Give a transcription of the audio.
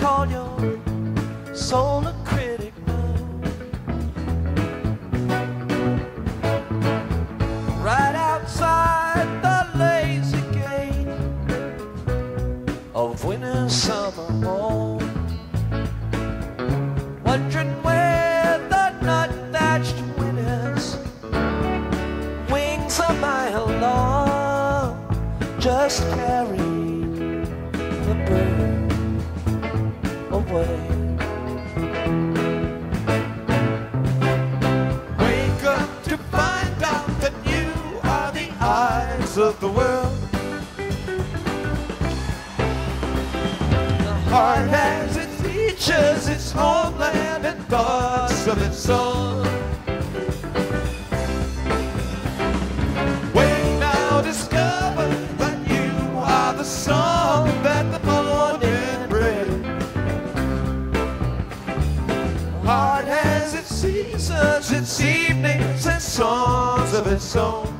call your soul a critic now. Right outside the lazy gate of winter summer home, wondering where the nut-thatched windows, wings a mile long, just carried the bird away. Wake up to find out that you are the eyes of the world. The heart has its features, its homeland, and thoughts of its own. Wake now, discover that you are the song that the morning brings. Heart has its seasons, its evenings, and songs of its own.